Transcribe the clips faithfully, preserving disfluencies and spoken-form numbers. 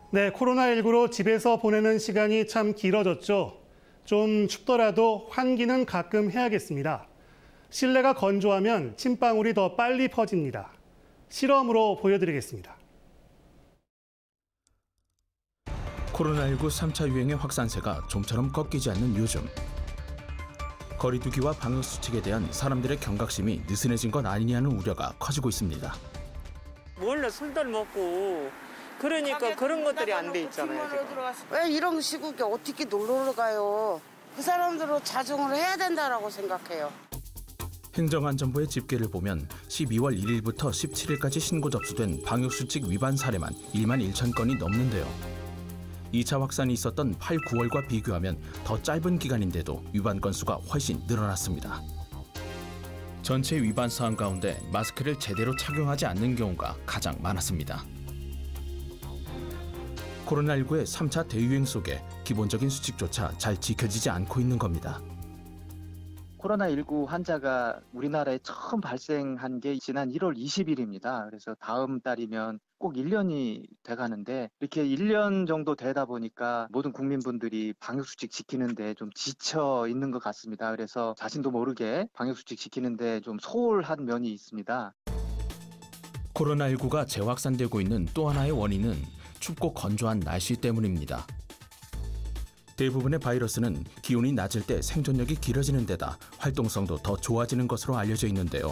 네, 코로나십구로 집에서 보내는 시간이 참 길어졌죠. 좀 춥더라도 환기는 가끔 해야겠습니다. 실내가 건조하면 침방울이 더 빨리 퍼집니다. 실험으로 보여드리겠습니다. 코로나십구 삼 차 유행의 확산세가 좀처럼 꺾이지 않는 요즘. 거리두기와 방역수칙에 대한 사람들의 경각심이 느슨해진 것 아니냐는 우려가 커지고 있습니다. 몰래 술들 먹고 그러니까 그런 것들이 안 돼 있잖아요. 지금. 왜 이런 시국에 어떻게 놀러 가요? 그 사람들은 자중을 해야 된다라고 생각해요. 행정안전부의 집계를 보면 십이월 일일부터 십칠일까지 신고 접수된 방역수칙 위반 사례만 일만 일천 건이 넘는데요. 이 차 확산이 있었던 팔, 구월과 비교하면 더 짧은 기간인데도 위반 건수가 훨씬 늘어났습니다. 전체 위반 사안 가운데 마스크를 제대로 착용하지 않는 경우가 가장 많았습니다. 코로나십구의 삼 차 대유행 속에 기본적인 수칙조차 잘 지켜지지 않고 있는 겁니다. 코로나십구 환자가 우리나라에 처음 발생한 게 지난 일월 이십일입니다. 그래서 다음 달이면 꼭 일 년이 돼가는데 이렇게 일 년 정도 되다 보니까 모든 국민분들이 방역수칙 지키는데 좀 지쳐 있는 것 같습니다. 그래서 자신도 모르게 방역수칙 지키는데 좀 소홀한 면이 있습니다. 코로나십구가 재확산되고 있는 또 하나의 원인은 춥고 건조한 날씨 때문입니다. 대부분의 바이러스는 기온이 낮을 때 생존력이 길어지는 데다 활동성도 더 좋아지는 것으로 알려져 있는데요.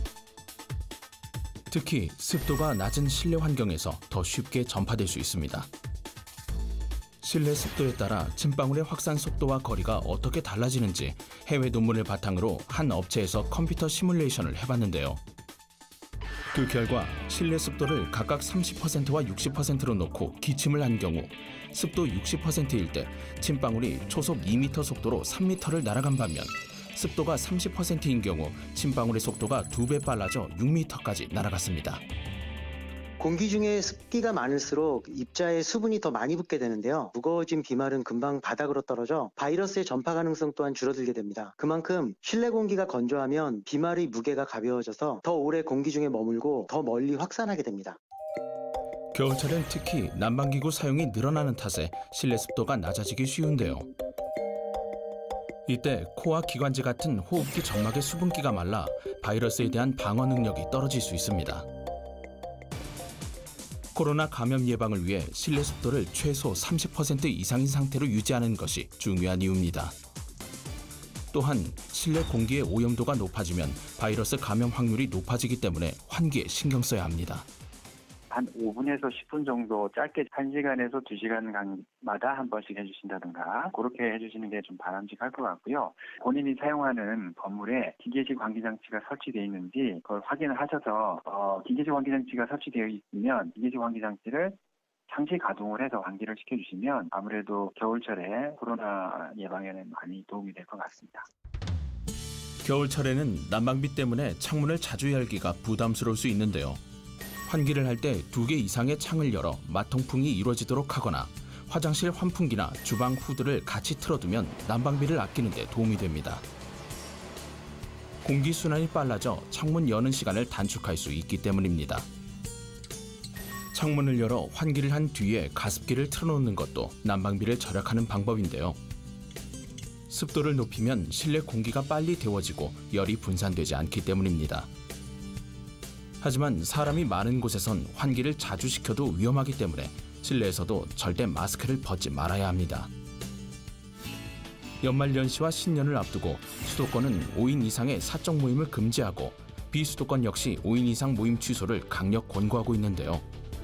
특히 습도가 낮은 실내 환경에서 더 쉽게 전파될 수 있습니다. 실내 습도에 따라 침방울의 확산 속도와 거리가 어떻게 달라지는지 해외 논문을 바탕으로 한 업체에서 컴퓨터 시뮬레이션을 해봤는데요. 그 결과 실내 습도를 각각 삼십 퍼센트와 육십 퍼센트로 놓고 기침을 한 경우 습도 육십 퍼센트일 때 침방울이 초속 이 미터 속도로 삼 미터를 날아간 반면 습도가 삼십 퍼센트인 경우 침방울의 속도가 두 배 빨라져 육 미터까지 날아갔습니다. 공기 중에 습기가 많을수록 입자에 수분이 더 많이 붙게 되는데요. 무거워진 비말은 금방 바닥으로 떨어져 바이러스의 전파 가능성 또한 줄어들게 됩니다. 그만큼 실내 공기가 건조하면 비말의 무게가 가벼워져서 더 오래 공기 중에 머물고 더 멀리 확산하게 됩니다. 겨울철엔 특히 난방기구 사용이 늘어나는 탓에 실내 습도가 낮아지기 쉬운데요. 이때 코와 기관지 같은 호흡기 점막의 수분기가 말라 바이러스에 대한 방어 능력이 떨어질 수 있습니다. 코로나 감염 예방을 위해 실내 습도를 최소 삼십 퍼센트 이상인 상태로 유지하는 것이 중요한 이유입니다. 또한 실내 공기의 오염도가 높아지면 바이러스 감염 확률이 높아지기 때문에 환기에 신경 써야 합니다. 한 오 분에서 십 분 정도 짧게 한 시간에서 두 시간마다 한 번씩 해주신다든가 그렇게 해주시는 게 좀 바람직할 것 같고요. 본인이 사용하는 건물에 기계식 환기장치가 설치되어 있는지 그걸 확인을 하셔서 어, 기계식 환기장치가 설치되어 있으면 기계식 환기장치를 상시 가동을 해서 환기를 시켜주시면 아무래도 겨울철에 코로나 예방에는 많이 도움이 될 것 같습니다. 겨울철에는 난방비 때문에 창문을 자주 열기가 부담스러울 수 있는데요. 환기를 할 때 두 개 이상의 창을 열어 맞통풍이 이루어지도록 하거나 화장실 환풍기나 주방 후드를 같이 틀어두면 난방비를 아끼는 데 도움이 됩니다. 공기순환이 빨라져 창문 여는 시간을 단축할 수 있기 때문입니다. 창문을 열어 환기를 한 뒤에 가습기를 틀어놓는 것도 난방비를 절약하는 방법인데요. 습도를 높이면 실내 공기가 빨리 데워지고 열이 분산되지 않기 때문입니다. 하지만 사람이 많은 곳에선 환기를 자주 시켜도 위험하기 때문에 실내에서도 절대 마스크를 벗지 말아야 합니다. 연말연시와 신년을 앞두고 수도권은 오 인 이상의 사적 모임을 금지하고 비수도권 역시 오 인 이상 모임 취소를 강력 권고하고 있는데요.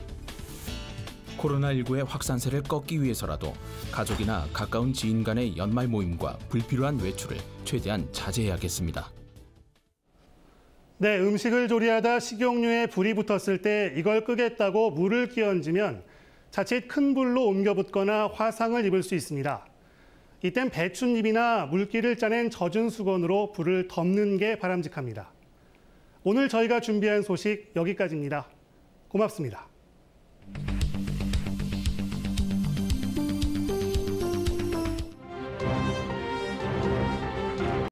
코로나십구의 확산세를 꺾기 위해서라도 가족이나 가까운 지인 간의 연말 모임과 불필요한 외출을 최대한 자제해야겠습니다. 네, 음식을 조리하다 식용유에 불이 붙었을 때 이걸 끄겠다고 물을 끼얹으면 자칫 큰 불로 옮겨 붙거나 화상을 입을 수 있습니다. 이땐 배춧잎이나 물기를 짜낸 젖은 수건으로 불을 덮는 게 바람직합니다. 오늘 저희가 준비한 소식 여기까지입니다. 고맙습니다.